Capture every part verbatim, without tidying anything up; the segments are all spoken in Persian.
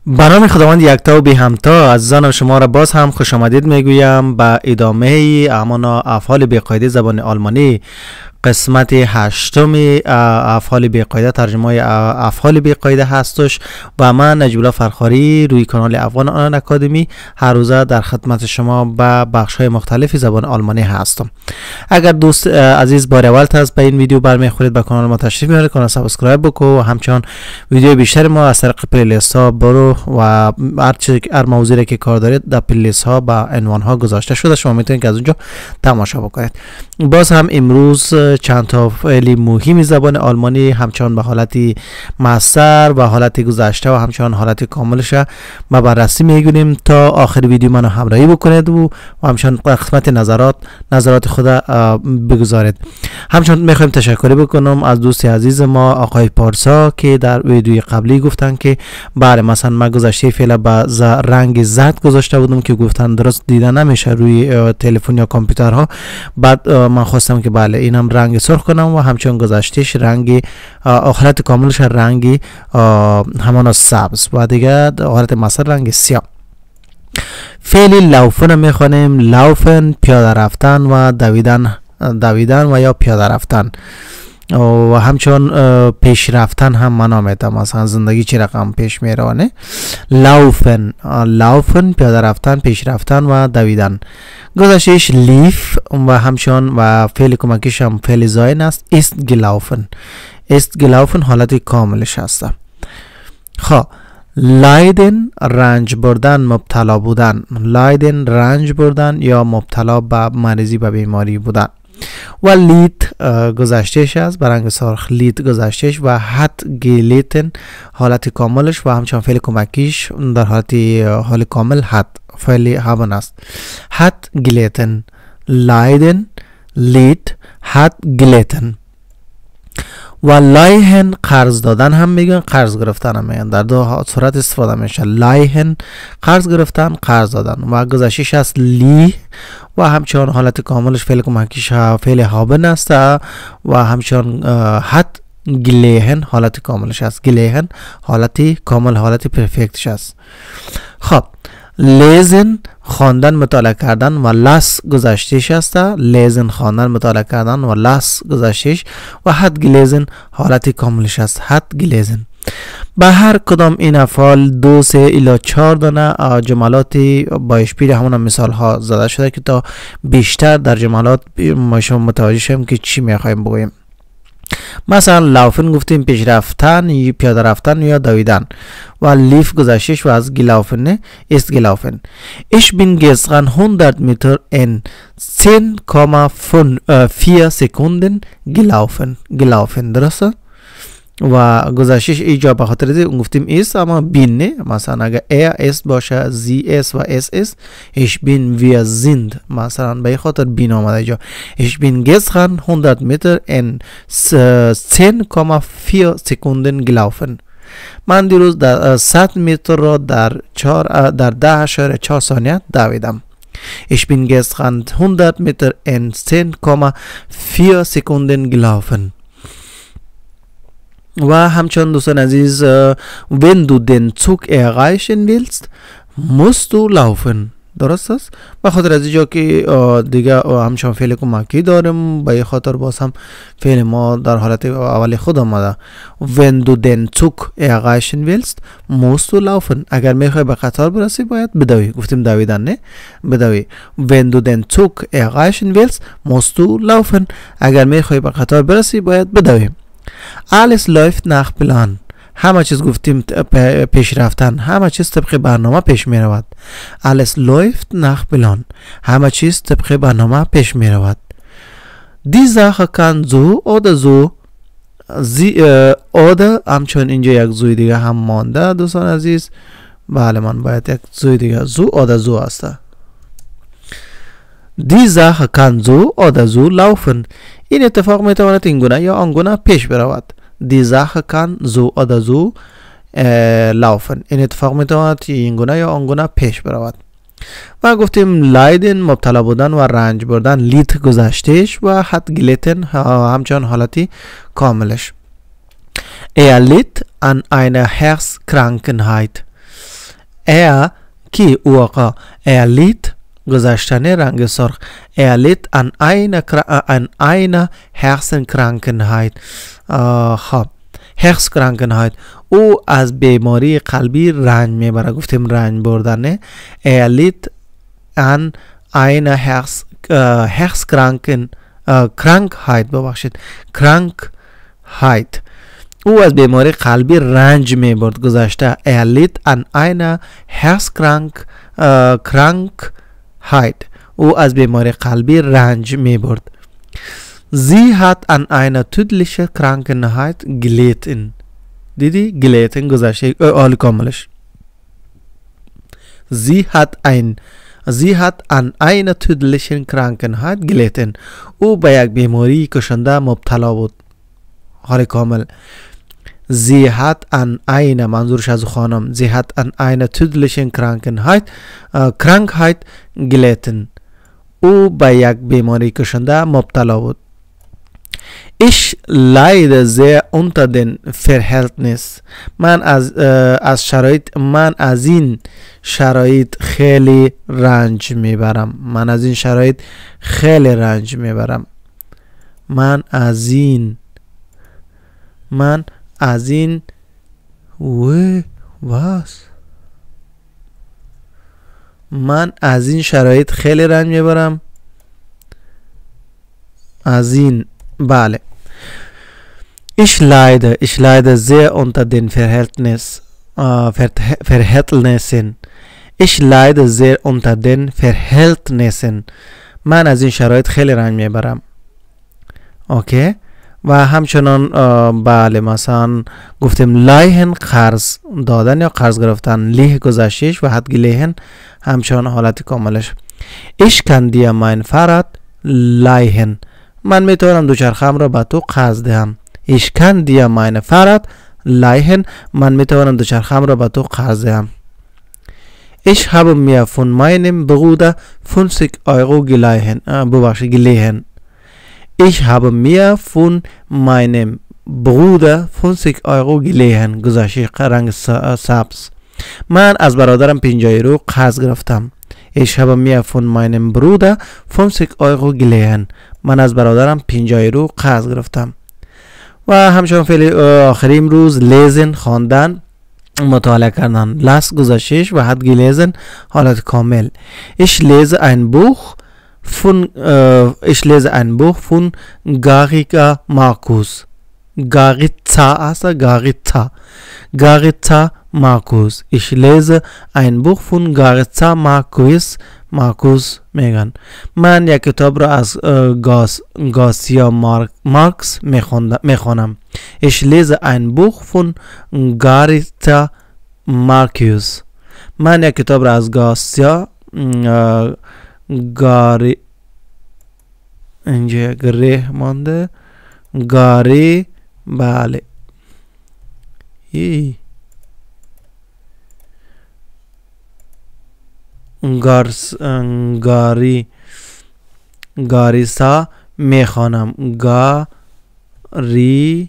به نام خداوند یکتا و بی همتا، عزیزان شما را باز هم خوش آمدید میگویم به ادامه همانا افعال بی‌قاعده زبان آلمانی، قسمت هشتم افعال بی‌قاعده، ترجمه افعال بی‌قاعده هستش و من نجیب الله فرخاری روی کانال افغان آنلاین اکادمی هر روزه در خدمت شما به بخش های مختلف زبان آلمانی هستم. اگر دوست عزیز بار اول است به این ویدیو برمیخورید، به کانال ما تشریف بیارید، کانال سابسکرایب بکو و همچنان ویدیو بیشتر ما از طریق پلیلیست ها برو و هر چه هر موضوعی که کار دارید در پلیلیست ها با عنوان ها گذاشته شده، شما میتونید که از اونجا تماشا بکنید. باز هم امروز چند تا فعل مهم زبان آلمانی همچنان به حالت مصدر و حالت گذشته و همچنان حالت کاملش ما بررسی میگونیم. تا آخر ویدیو منو همراهی بکنید و همچنان قسمت نظرات نظرات خود بگذارید. همچنان میخوایم تشکر بکنم از دوست عزیز ما آقای پارسا که در ویدیوی قبلی گفتن که بله مثلا ما گذشته فعل با رنگ زرد گذاشته بودم که گفتن درست دیده نمیشه روی تلفن یا کامپیوترها. بعد من خواستم که بله اینم رنگ سرخ کنم و همچنان گذشتهش رنگ حالت کاملش رنگ همان سبز و دیگه حالت مصدر رنگ سیاه. فعل لوفن میخوانیم. لوفن پیاده رفتن و دویدن دویدن و یا پیاده رفتن و همچنان پیش رفتن هم معنا میده، مثلا زندگی چه رقم پیش میروانه. لوفن لوفن پیاده رفتن، پیش رفتن و دویدن. گذشتهش لیف و همچنان و فعل کمکیش هم فعل زاین است. است گلaufen است گلaufen حالت کاملش هست. خب لایدن رنج بردن، مبتلا بودن. لایدن رنج بردن یا مبتلا به مریضی و بیماری بودن. و لیت گذشتهش است برنگ سرخ، لیت گذشتهش و حت گلیتن حالت کاملش و همچنان فعل کمکیش در حالت حال کامل حت فعل هابن است. حت گلیتن، لایدن، لیت، حت گلیتن. و لایهن قرض دادن هم میگن، قرض گرفتن هم میگن، در دو صورت استفاده میشه. لایهن قرض گرفتن، قرض دادن. و گذشتهش است لی و همچنان حالت کاملش فعل کمکیش فعل هابن است و همچنان حت گلیهن حالت کاملش است. گلیهن حالت کامل حالت پرفکتش است. خب لیزن خواندن مطالعه کردن و لاس گذشتهش است. لیزن خواندن مطالعه کردن و لاس گذشتهش و حد گلیزن حالت کاملش است. حد گلیزن. به هر کدام این افعال دو سه الی چهار دانه جملاتی با اشپیر همون مثال ها زده شده که تا بیشتر در جملات ما شما متوجه شیم که چی میخوایم بگوییم. مثلا لوفن گفتیم پیش رفتن یا پیاده رفتن یا دویدن و لیف گذشتش و از گلaufen است گلaufen. Ich bin gestern hundert Meter in zehn Komma vier Sekunden gelaufen. gelaufen درسته؟ و گذشتش اینجا به خاطر دی گفتیم است اما بین نه، مثلا اگر er است باشه sie است و es است. ich bin wir sind مثلا به خاطر بین آمده اینجا. ich bin gestern hundert Meter in zehn Komma vier Sekunden gelaufen. من دیروز در صد متر را در چهار در ده اشاره چهار ثانیه دویدم. ich bin gestern hundert Meter in zehn Komma vier Sekunden gelaufen. و همچنان دوستان عزیز wenn du den Zug erreichen willst musst du laufen. درست است؟ به خاطر از اینجا که دیگه همچنان فعل کمکی داریم، به خاطر باز هم فعل ما در حالت اولی خود آمده. wenn du den Zug erreichen willst musst du laufen. اگر میخوای به قطار برسی باید بدوی. گفتیم دویدن نه، بدوی. wenn du den Zug erreichen willst musst du laufen. اگر میخوای به قطار برسی باید بدوی. alles läuft nach Plan. همه چیز گفتیم پیش رفتن، همه چیز طبق برنامه پیش می رود. alles läuft nach Plan. همه چیز طبق برنامه پیش می رود. die Sache kann so oder so sie oder همچون اینجا یک زوی دیگه هم مانده دوستان عزیز. بله من باید یک زوی دیگه زو oder so است. die Sache kann so oder so laufen. این اتفاق می تواند این گونه یا آن گونه پیش برود. die Sache kann so oder so laufen. این اتفاق می تواند این گونه یا آن گونه پیش برود. و گفتیم لایدن مبتلا بودن و رنج بردن، لیت گذشتهش و حد گلیتن همچنان حالتی کاملش. er litt an einer Herzkrankheit. er کی او آقا er litt گذشتن رنگ سرخ er litt an einer an einer Herzenkrankheit خب Herzkrankheit او از بیماری قلبی رنج میبره گفتیم رنج بردنه er litt an einer Herz Herzkranken Krankheit ببخشید Krankheit او از بیماری قلبی رنج میبرد گذشته er litt an einer Herzkrank Krankheit او از بیماری قلبی رنج میبرد sie hat an einer tödlichen Krankheit gelitten دیدی gelitten گذشته آل کاملش sie hat ein sie hat an einer tödlichen Krankheit gelitten او به یک بیماری کشنده مبتلا بود حال کامل sie hat an einer منظورش از خانم sie hat an einer tödlichen Krankheit Krankheit gelitten او به یک بیماری کشنده مبتلا بود Ich leide sehr unter den Verhältnis من از از شرایط من از این شرایط خیلی رنج میبرم من از این شرایط خیلی رنج میبرم من از این من از این و واس من از این شرایط خیلی رنج میبرم از این بله Ich leide, ich leide sehr unter den Verhältnis, äh, Verhältnissen. Ich leide sehr unter den Verhältnissen. من از این شرایط خیلی رنج میبرم. اوکی؟ و همچنان بله مثلا گفتیم لایهن قرض دادن یا قرض گرفتن لیه گذشتهش و حد لیهن همچنان حالت کاملش Ich kann dir mein Fahrrad leihen. من میتونم دوچرخه‌ام را به تو قرض دهم. Ich kann dir mein Fahrrad leihen. من میتونم دوچرخه‌ام را به تو قرض دهم. Ich habe mir von meinem Bruder fünfzig Euro geliehen. ببخشید geliehen. Ich habe mir von meinem Bruder fünfzig Euro geliehen. گذشته رنگ سبز. من از برادرم پنجاه یورو قرض گرفتم. Ich habe mir von meinem Bruder fünfzig Euro geliehen. من از برادرم پنجاه یورو قرض گرفتم. و همچنان فعل آخری امروز lesen خواندن مطالعه کردن las گذشتهش و hat gelesen حالت کامل. Ich lese ein Buch von äh, ich lese ein Buch von Garriga Markus. Garitza also Garitza. Garitza Markus. Ich lese ein Buch von Garitza Markus. مارکوس میگن من یک کتاب را از گاس گاسیا مارک مارکس میخوانم. Ich lese ein Buch von Garita Marcus. من یک کتاب را از گاسیا گاری اینجا گره مانده گاری بله ای گارس گاری گاریسا میخوانم گاری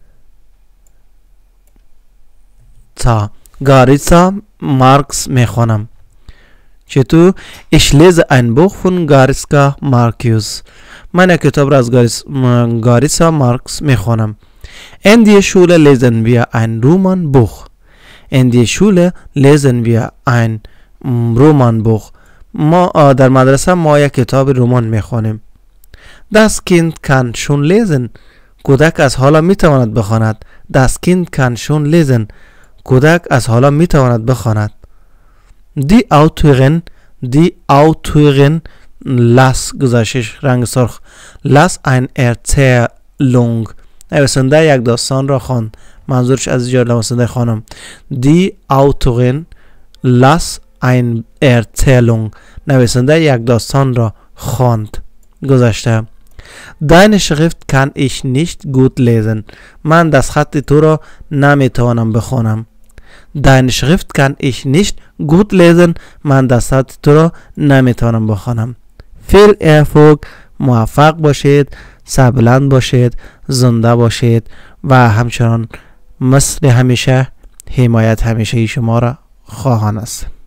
تا گاریسا مارکس میخوانم چطور Ich lese ein Buch von Garisa Marcus. من یک کتاب را از گاریسا مارکس میخوانم. In der Schule lesen wir ein Romanbuch. In der Schule lesen wir ein Romanbuch. ما در مدرسه ما یک کتاب رمان میخوانیم. Das Kind kann schon lesen. کودک از حالا میتواند بخواند. Das Kind kann schon lesen. کودک از حالا میتواند بخواند. Die Autorin die Autorin las گذشتش رنگ سرخ las ein Erzählung نویسنده یک داستان را خواند. منظورش از اینجا نویسنده خانم. Die Autorin las ein Erzählung نویسنده یک داستان را خواند. گذشته Deine Schrift kann ich nicht gut lesen. من دست خط تو را نمیتوانم بخوانم. Deine Schrift kann ich nicht gut lesen. من دست خط تو را نمیتوانم بخوانم. Viel Erfolg. موفق باشید، سربلند باشید، زنده باشید و همچنان مثل همیشه حمایت همیشه شما را خواهان است.